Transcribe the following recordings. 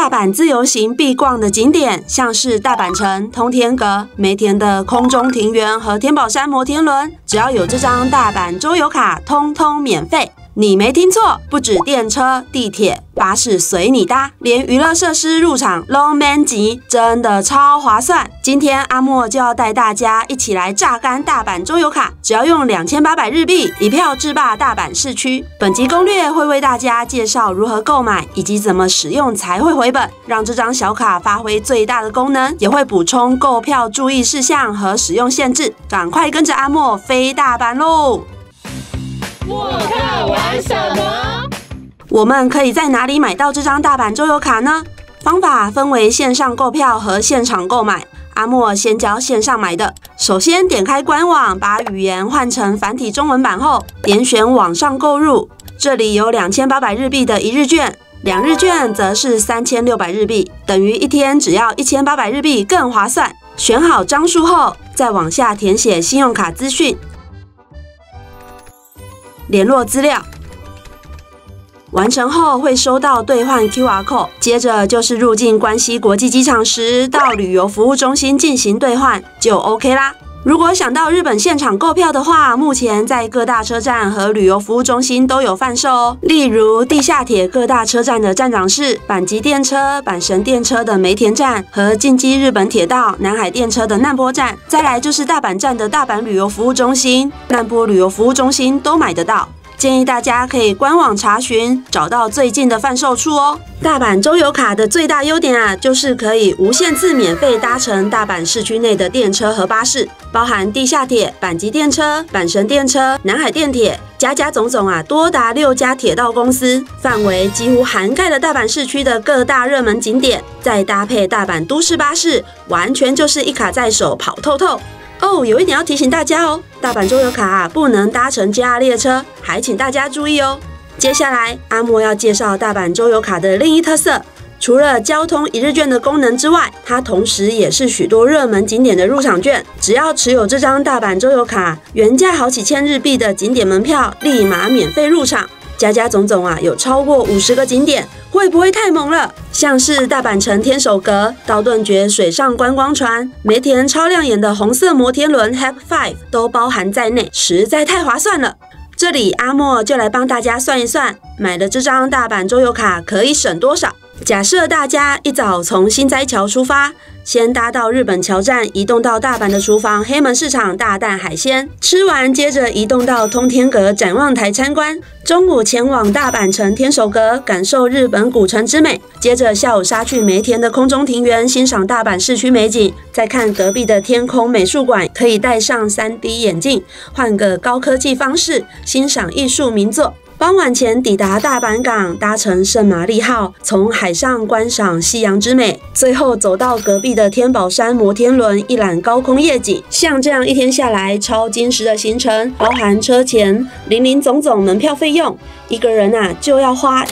大阪自由行必逛的景点，像是大阪城、通天阁、梅田的空中庭园和天宝山摩天轮，只要有这张大阪周游卡，通通免费。你没听错，不止电车、地铁、巴士随你搭，连娱乐设施入场都免钱，真的超划算。今天阿莫就要带大家一起来榨干大阪周游卡，只要用2800日币，一票制霸大阪市区。本集攻略会为大家介绍如何购买，以及怎么使用才会回本，让这张小卡发挥最大的功能，也会补充购票注意事项和使用限制。赶快跟着阿莫飞大阪喽！ 莫卡玩什么？ 我们可以在哪里买到这张大阪周游卡呢？方法分为线上购票和现场购买。阿莫先教线上买的。首先点开官网，把语言换成繁体中文版后，点选网上购入。这里有2800日币的1日券，2日券则是3600日币，等于一天只要1800日币，更划算。选好张数后，再往下填写信用卡资讯、联络资料。完成后会收到兑换 QR code， 接着就是入境关西国际机场时到旅游服务中心进行兑换，就 OK 啦。如果想到日本现场购票的话，目前在各大车站和旅游服务中心都有贩售哦。例如地下铁各大车站的站长室、阪急电车、阪神电车的梅田站和近畿日本铁道、南海电车的难波站。再来就是大阪站的大阪旅游服务中心、难波旅游服务中心都买得到。建议大家可以官网查询，找到最近的贩售处哦。大阪周游卡的最大优点啊，就是可以无限次免费搭乘大阪市区内的电车和巴士，包含地下铁、阪急电车、阪神电车、南海电铁，加总总啊，多达6家铁道公司，范围几乎涵盖了大阪市区的各大热门景点，再搭配大阪都市巴士，完全就是一卡在手，跑透透。哦，有一点要提醒大家哦，大阪周游卡不能搭乘 JR 列车，还请大家注意哦。接下来，阿莫要介绍大阪周游卡的另一特色，除了交通1日券的功能之外，它同时也是许多热门景点的入场券。只要持有这张大阪周游卡，原价好几千日币的景点门票，立马免费入场。加总总啊，有超过50个景点，会不会太猛了？像是大阪城天守阁、道顿崛水上观光船、梅田超亮眼的红色摩天轮 Happy Five 都包含在内，实在太划算了。这里阿莫就来帮大家算一算，买了这张大阪周游卡可以省多少。假设大家一早从心斋桥出发，先搭到日本桥站，移动到大阪的厨房黑门市场大啖海鲜，吃完接着移动到通天阁展望台参观，中午前往大阪城天守阁感受日本古城之美，接着下午杀去梅田的空中庭园欣赏大阪市区美景，再看隔壁的天空美术馆，可以戴上3D 眼镜，换个高科技方式欣赏艺术名作。傍晚前抵达大阪港，搭乘圣玛丽号，从海上观赏夕阳之美，最后走到隔壁的天宝山摩天轮，一览高空夜景。像这样一天下来，超精实的行程，包含车钱、林总总门票费用，一个人啊就要花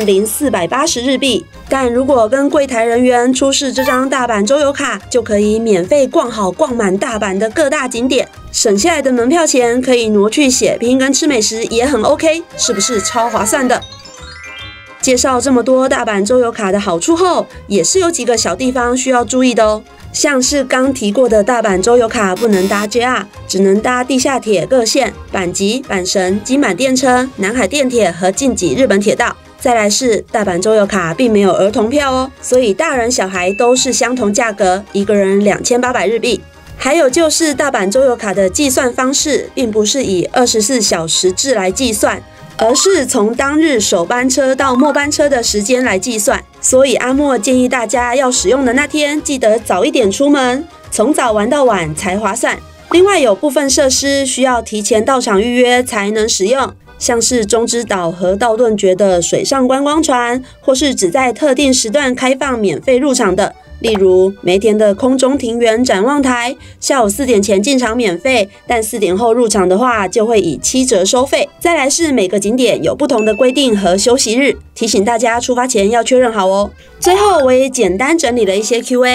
10480日币。但如果跟柜台人员出示这张大阪周游卡，就可以免费逛好逛满大阪的各大景点。省下来的门票钱可以挪去血拼跟吃美食，也很 OK， 是不是超划算的？介绍这么多大阪周游卡的好处后，也是有几个小地方需要注意的哦。像是刚提过的大阪周游卡不能搭 JR， 只能搭地下铁各线、阪急、阪神、金阪电车、南海电铁和近畿日本铁道。再来是大阪周游卡并没有儿童票哦，所以大人小孩都是相同价格，一个人2800日币。还有就是大阪周游卡的计算方式，并不是以24小时制来计算，而是从当日首班车到末班车的时间来计算。所以阿莫建议大家要使用的那天，记得早一点出门，从早玩到晚才划算。另外有部分设施需要提前到场预约才能使用，像是中之岛和道顿崛的水上观光船，或是只在特定时段开放免费入场的。例如梅田的空中庭园展望台，下午4点前进场免费，但4点后入场的话就会以7折收费。再来是每个景点有不同的规定和休息日，提醒大家出发前要确认好哦。最后我也简单整理了一些 QA，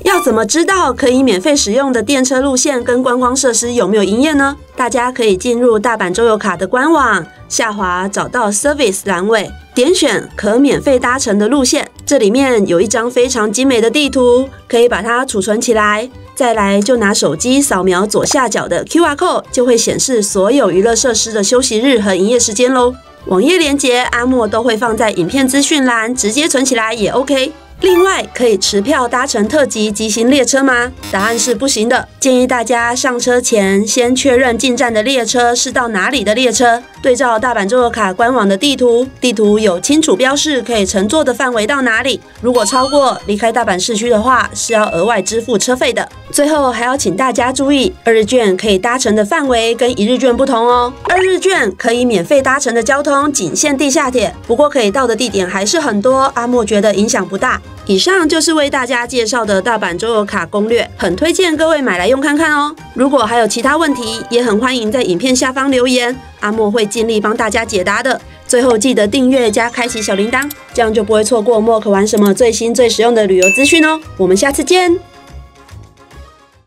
要怎么知道可以免费使用的电车路线跟观光设施有没有营业呢？大家可以进入大阪周游卡的官网，下滑找到 Service 栏位，点选可免费搭乘的路线。这里面有一张非常精美的地图，可以把它储存起来。再来就拿手机扫描左下角的 QR code， 就会显示所有娱乐设施的休息日和营业时间咯。网页连结阿莫都会放在影片资讯栏，直接存起来也 OK。另外，可以持票搭乘特急急行列车吗？答案是不行的。建议大家上车前先确认进站的列车是到哪里的列车，对照大阪周游卡官网的地图，地图有清楚标示可以乘坐的范围到哪里。如果超过离开大阪市区的话，是要额外支付车费的。最后还要请大家注意，2日券可以搭乘的范围跟1日券不同哦。2日券可以免费搭乘的交通仅限地下铁，不过可以到的地点还是很多，阿莫觉得影响不大。以上就是为大家介绍的大阪周游卡攻略，很推荐各位买来用看看哦。如果还有其他问题，也很欢迎在影片下方留言，阿莫会尽力帮大家解答的。最后记得订阅加开启小铃铛，这样就不会错过莫可玩什么最新最实用的旅游资讯哦。我们下次见。